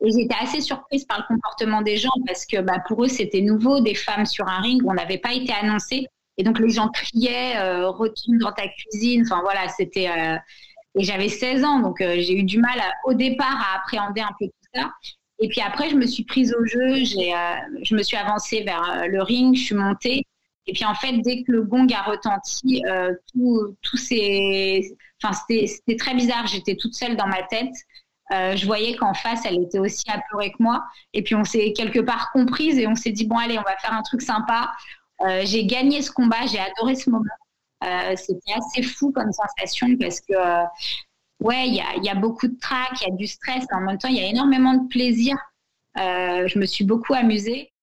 Et j'étais assez surprise par le comportement des gens parce que pour eux, c'était nouveau, des femmes sur un ring, on n'avait pas été annoncé. Et donc, les gens criaient, retourne dans ta cuisine. Enfin, voilà, c'était... Et j'avais 16 ans, donc j'ai eu du mal au départ à appréhender un peu tout ça. Et puis après, je me suis prise au jeu, je me suis avancée vers le ring, je suis montée. Et puis en fait, dès que le gong a retenti, tout s'est... Enfin, c'était très bizarre, j'étais toute seule dans ma tête. Je voyais qu'en face, elle était aussi apeurée que moi. Et puis on s'est quelque part comprises et on s'est dit, bon allez, on va faire un truc sympa. J'ai gagné ce combat, j'ai adoré ce moment. C'était assez fou comme sensation parce que ouais, il y a beaucoup de trac, il y a du stress, mais en même temps, il y a énormément de plaisir. Je me suis beaucoup amusée.